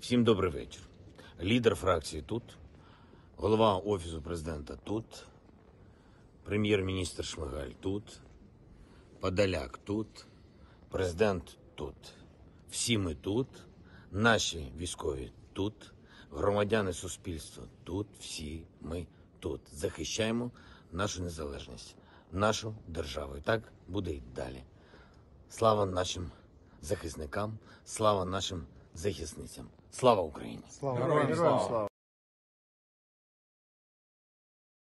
Всім добрий вечір. Лідер фракції тут, голова Офісу президента тут, прем'єр-міністр Шмигаль тут, Подоляк тут, президент тут. Всі ми тут, наші військові тут, громадяни суспільства тут, всі ми тут. Захищаємо нашу незалежність, нашу державу. І так буде й далі. Слава нашим захисникам, слава нашим захисницям. Слава Україні! Героям слава!